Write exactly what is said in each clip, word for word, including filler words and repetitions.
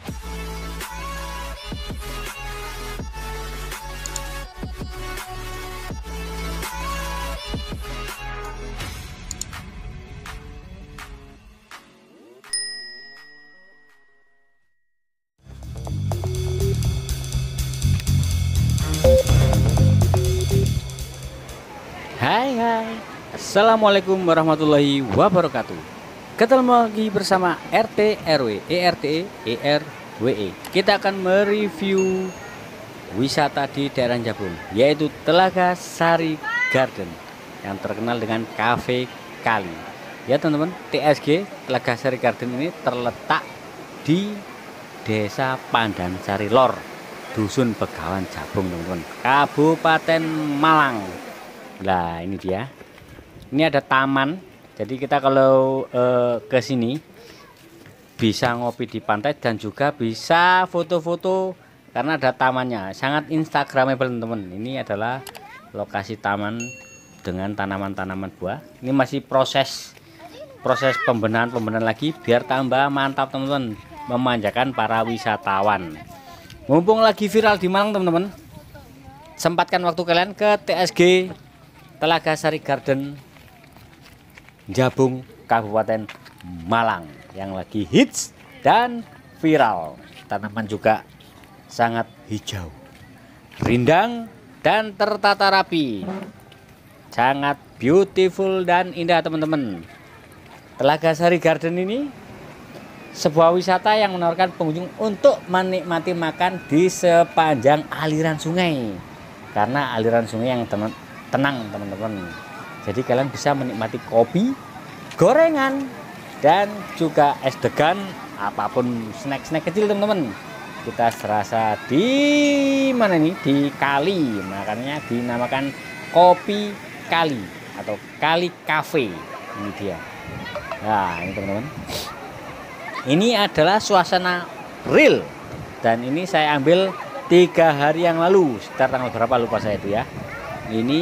Hai hai, assalamualaikum warahmatullahi wabarakatuh. Ketemu lagi bersama R T R W, E R T E, E R W E. Kita akan mereview wisata di daerah Jabung, yaitu Telaga Sari Garden yang terkenal dengan Cafe Kali. Ya teman-teman, T S G Telaga Sari Garden ini terletak di Desa Pandan Sari Lor, Dusun Begawan Jabung, teman-teman, Kabupaten Malang. Nah ini dia, ini ada taman, jadi kita kalau eh, ke sini bisa ngopi di pantai dan juga bisa foto-foto karena ada tamannya, sangat instagramable teman-teman. Ini adalah lokasi taman dengan tanaman-tanaman buah. Ini masih proses proses pembenahan pembenahan lagi biar tambah mantap teman-teman, memanjakan para wisatawan. Mumpung lagi viral di Malang teman-teman, sempatkan waktu kalian ke T S G Telaga Sari Garden Jabung, Kabupaten Malang, yang lagi hits dan viral. Tanaman juga sangat hijau, rindang dan tertata rapi, sangat beautiful dan indah teman-teman. Telaga Sari Garden ini sebuah wisata yang menawarkan pengunjung untuk menikmati makan di sepanjang aliran sungai, karena aliran sungai yang teman tenang teman-teman. Jadi kalian bisa menikmati kopi, gorengan, dan juga es degan, apapun snack-snack kecil teman-teman. Kita serasa di mana ini, di kali, makanya dinamakan Kopi Kali atau Kali Cafe. Ini dia. Nah ini teman-teman, ini adalah suasana real, dan ini saya ambil tiga hari yang lalu, sekitar tanggal berapa lupa saya itu ya. Ini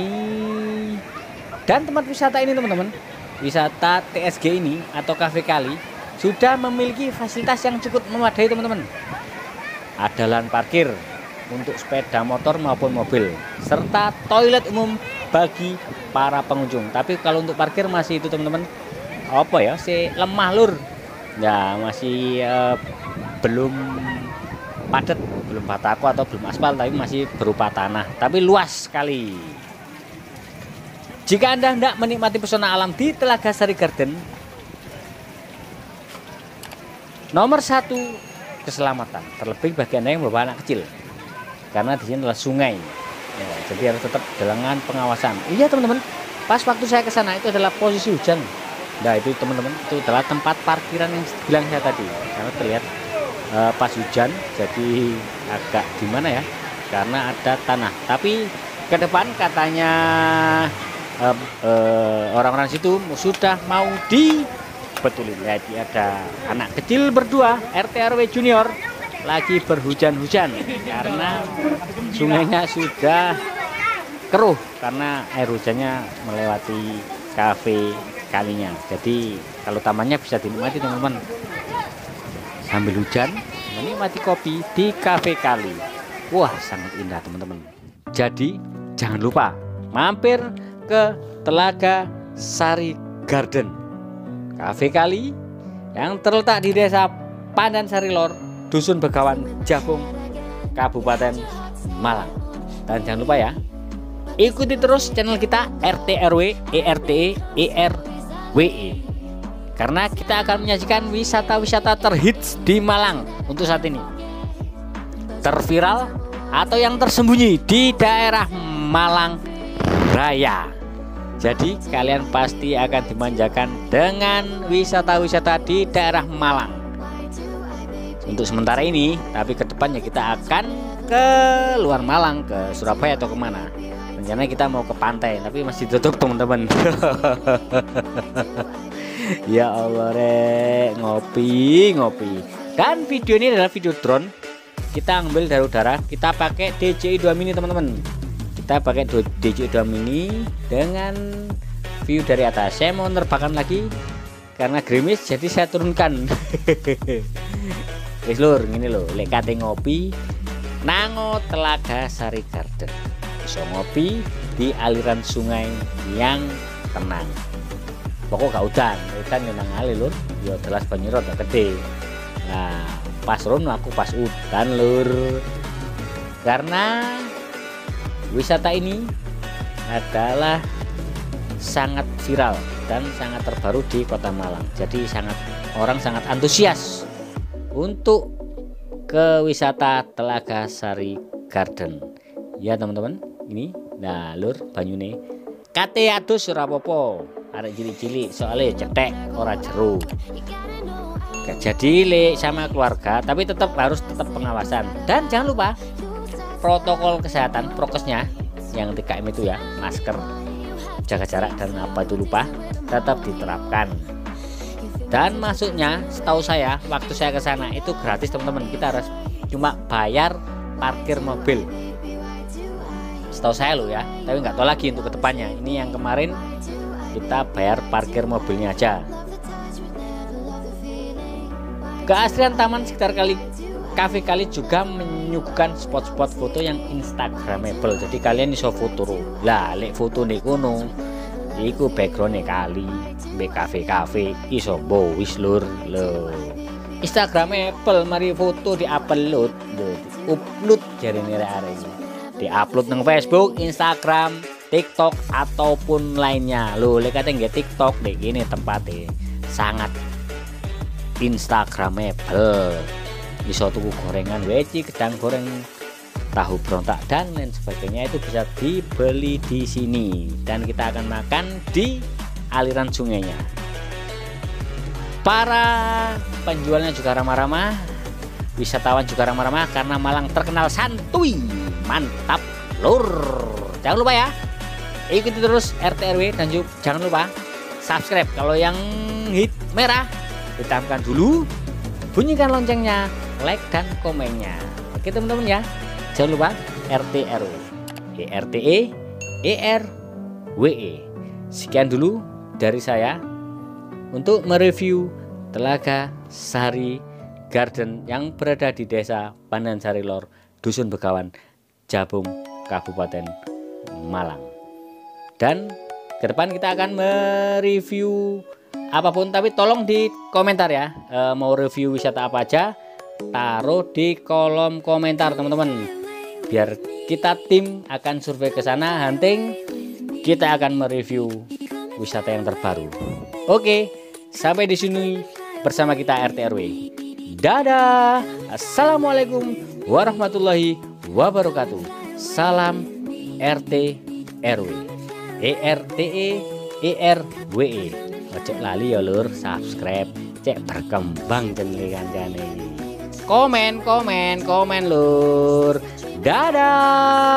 dan tempat wisata ini teman-teman, wisata T S G ini atau Cafe Kali sudah memiliki fasilitas yang cukup memadai teman-teman. Ada lahan parkir untuk sepeda motor maupun mobil, serta toilet umum bagi para pengunjung. Tapi kalau untuk parkir masih itu teman-teman, apa ya, si lemah lur ya, masih eh, belum padat, belum batako atau belum aspal, tapi masih berupa tanah, tapi luas sekali. Jika Anda hendak menikmati pesona alam di Telaga Sari Garden, nomor satu keselamatan, terlebih bagi Anda yang membawa anak kecil, karena di sini adalah sungai ya, jadi harus tetap dengan pengawasan. Iya teman-teman, pas waktu saya ke sana itu adalah posisi hujan. Nah itu teman-teman, itu adalah tempat parkiran yang bilang saya tadi, karena terlihat Uh, pas hujan, jadi agak gimana ya, karena ada tanah. Tapi ke depan katanya orang-orang uh, uh, situ sudah mau dibetulin. Jadi ada anak kecil berdua, R T R W junior, lagi berhujan-hujan karena sungainya sudah keruh karena air hujannya melewati Cafe Kalinya. Jadi kalau tamannya bisa dinikmati teman-teman sambil hujan, menikmati kopi di Cafe Kali. Wah sangat indah teman-teman. Jadi jangan lupa mampir ke Telaga Sari Garden Cafe Kali yang terletak di Desa Pandan Sari Lor, Dusun Begawan Jabung, Kabupaten Malang. Dan jangan lupa ya, ikuti terus channel kita R T R W, E R T E, E R W E, karena kita akan menyajikan wisata-wisata terhits di Malang untuk saat ini, terviral atau yang tersembunyi di daerah Malang Raya. Jadi kalian pasti akan dimanjakan dengan wisata-wisata di daerah Malang untuk sementara ini. Tapi kedepannya kita akan ke luar Malang, ke Surabaya atau kemana. Rencananya kita mau ke pantai, tapi masih tutup teman-teman. Ya Allah rek, ngopi ngopi. Dan video ini adalah video drone, kita ambil dari udara, kita pakai D J I dua mini teman-teman. Kita pakai D J I dua mini dengan view dari atas. Saya mau menerbangkan lagi karena gerimis, jadi saya turunkan. Wis lur, ngene lho, lek kate ngopi nango Telaga Sari Garden. Bisa ngopi di aliran sungai yang tenang. Pokok gak udan, udan yang nang ali lur, ya jelas banyu rada gede. Nah, pas rono aku pas udan lur. Karena wisata ini adalah sangat viral dan sangat terbaru di Kota Malang. Jadi sangat orang sangat antusias untuk ke wisata Telaga Sari Garden. Ya teman-teman, ini nah lur banyune kate adus ora apa-apa, arek cilik-cilik soalnya cetek ora jeru. Jadi le sama keluarga tapi tetap harus tetap pengawasan dan jangan lupa protokol kesehatan prokesnya yang tiga M itu ya, masker, jaga jarak dan apa itu lupa tetap diterapkan. Dan masuknya setahu saya waktu saya ke sana itu gratis teman-teman, kita harus cuma bayar parkir mobil. Setahu saya loh ya, tapi nggak tahu lagi untuk kedepannya. Ini yang kemarin kita bayar parkir mobilnya aja. Keaslian taman sekitar kali kafe kali juga menyuguhkan spot-spot foto yang instagramable. Jadi kalian iso foto lah, lek foto nih kuno iku background kali be kafe-kafe iso bowis lur lo instagramable, mari foto di upload di upload jarene arek iki di upload nang Facebook, Instagram, TikTok ataupun lainnya. Lo lek kate nggih TikTok deh gini tempatnya sangat instagramable. Bisa tuku gorengan weci, gedang goreng, tahu berontak dan lain sebagainya itu bisa dibeli di sini dan kita akan makan di aliran sungainya. Para penjualnya juga ramah-ramah, wisatawan juga ramah-ramah karena Malang terkenal santuy. Mantap lur. Jangan lupa ya, ikuti terus R T R W dan juga jangan lupa subscribe. Kalau yang hit merah ditamkan dulu, bunyikan loncengnya, like dan komennya. Oke teman-teman ya, jangan lupa R T R W, E R T E, E R W E. Sekian dulu dari saya untuk mereview Telaga Sari Garden yang berada di Desa Pandansari Lor, Dusun Begawan, Jabung, Kabupaten Malang. Dan ke depan kita akan mereview apapun, tapi tolong di komentar ya, e, mau review wisata apa aja taruh di kolom komentar teman-teman, biar kita tim akan survei ke sana, hunting kita akan mereview wisata yang terbaru. Oke, sampai di sini bersama kita R T R W. Dadah, assalamualaikum warahmatullahi wabarakatuh. Salam R T R W, E R T E, E R W E. Ojo lali ya lur, subscribe, cek berkembang channel kancane. Komen, komen, komen lur. Dadah.